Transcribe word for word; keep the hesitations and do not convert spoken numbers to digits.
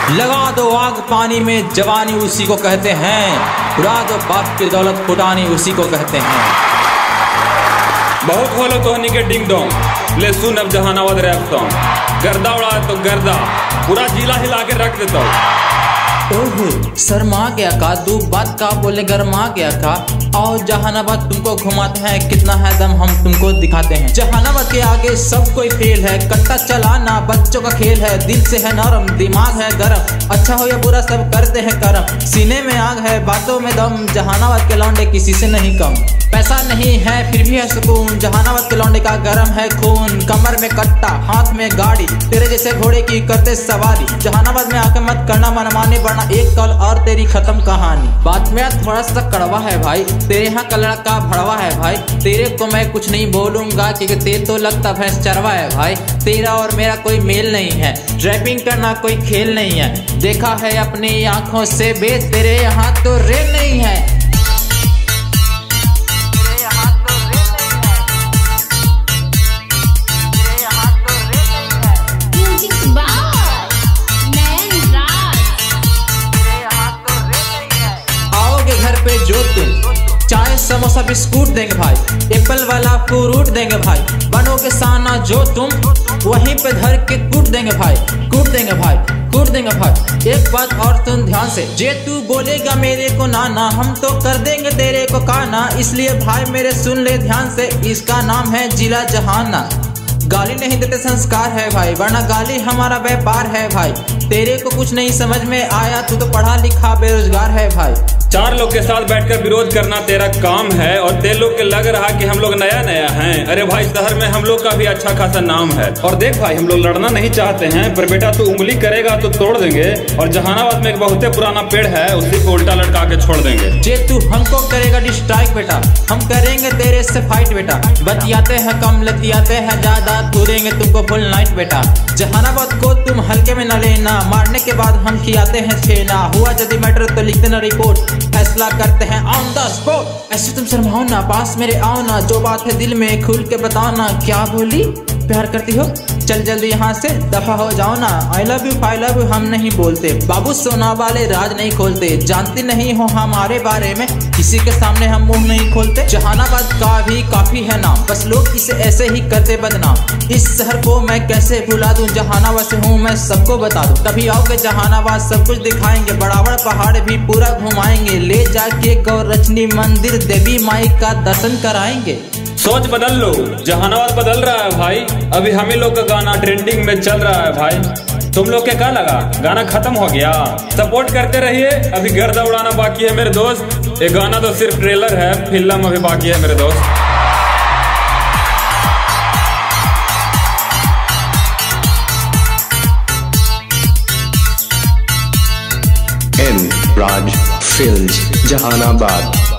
लगा दो आग पानी में जवानी उसी को कहते हैं, उड़ा दो बाप की दौलत फुटानी उसी को कहते हैं। बहुत होलो तोहनी के डिंग डोंग, ले सुन अब जहानाबाद रैप सॉन्ग। गर्दा उड़ा तो गर्दा पूरा जिला हिला के रख देता हूँ। ओहो शर्मा गया का, दो बात का बोले गरमा गया का। आओ जहानाबाद तुमको घुमाते हैं, कितना है दम हम तुमको दिखाते हैं। जहानाबाद के आगे सब कोई फेल है, कट्टा चलाना बच्चों का खेल है। दिल से है नरम दिमाग है गरम, अच्छा हो या बुरा सब करते हैं करम। सीने में आग है बातों में दम, जहानाबाद के लौंडे किसी से नहीं कम। पैसा नहीं है फिर भी है सुकून, जहानाबाद के लौंडे का गरम है खून। कमर में कट्टा हाथ में गाड़ी, तेरे जैसे घोड़े की करते सवारी। जहानाबाद में आके मत करना मनमानी, वरना एक कॉल और तेरी खत्म कहानी। बात में थोड़ा सा कड़वा है भाई, तेरे यहाँ का लड़का भड़वा है भाई। तेरे को मैं कुछ नहीं बोलूंगा क्योंकि तेरे तो लगता भैंस चरवा है भाई। तेरा और मेरा कोई मेल नहीं है, रैपिंग करना कोई खेल नहीं है। देखा है अपनी आंखों से बेच, तेरे यहाँ तो रेल नहीं है। जो तुम चाय समोसा बिस्कुट देंगे भाई, एप्पल वाला फ्रूट देंगे भाई। बनोगे साना जो तुम वहीं पे धर के कूट देंगे भाई, कूट देंगे भाई, कूट देंगे भाई। एक बात और सुन ध्यान से, जे तू बोलेगा मेरे को नाना, हम तो कर देंगे तेरे को काना। इसलिए भाई मेरे सुन ले ध्यान से, इसका नाम है जिला जहाना। गाली नहीं देते संस्कार है भाई, वरना गाली हमारा व्यापार है भाई। तेरे को कुछ नहीं समझ में आया, तू तो पढ़ा लिखा बेरोजगार है भाई। चार लोग के साथ बैठकर विरोध करना तेरा काम है, और तेरे लोग के लग रहा कि हम लोग नया नया हैं। अरे भाई शहर में हम लोग का भी अच्छा खासा नाम है। और देख भाई हम लोग लड़ना नहीं चाहते हैं, पर बेटा तू उंगली करेगा तो तोड़ देंगे। और जहानाबाद में एक बहुत पुराना पेड़ है, उसी को उल्टा लटका के छोड़ देंगे। जे तू हमको करेगा डिस्ट्राइक बेटा, हम करेंगे तेरे से फाइट बेटा। बतियाते हैं कम लतियाते हैं ज्यादा, तोड़ेंगे तुमको फुल नाइट बेटा। जहानाबाद को तुम हल्के में न लेना, मारने के बाद हम खियाते हैं छेना। हुआ यदि मैटर तो लिखते ना रिपोर्ट, फैसला करते हैं ऑन द स्पॉट। ऐसे तुम शर्माओ ना, पास मेरे आओ ना, जो बात है दिल में खुल के बताना। क्या बोली प्यार करती हो, चल जल्दी यहाँ से दफा हो जाओ ना। I love you I love you हम नहीं बोलते, बाबू सोना वाले राज नहीं खोलते। जानती नहीं हो हमारे बारे में, किसी के सामने हम मुंह नहीं खोलते। जहानाबाद का भी काफी है नाम, बस लोग इसे ऐसे ही करते बदनाम। इस शहर को मैं कैसे भुला दूं, जहानाबाद से हूँ मैं सबको बता दूं। कभी आओगे जहानाबाद सब कुछ दिखाएंगे, बड़ा बड़ा पहाड़ भी पूरा घुमाएंगे। ले जाके गौरचनी मंदिर देवी माई का दर्शन कराएंगे। सोच बदल लो, जहानाबाद बदल रहा है भाई। अभी हम ही लोग का गाना ट्रेंडिंग में चल रहा है भाई। तुम लोग के क्या लगा गाना खत्म हो गया? सपोर्ट करते रहिए, अभी गर्दा उड़ाना बाकी है मेरे दोस्त। ये गाना तो सिर्फ ट्रेलर है, फिल्म अभी बाकी है मेरे दोस्त। N Raj films Jehanabad.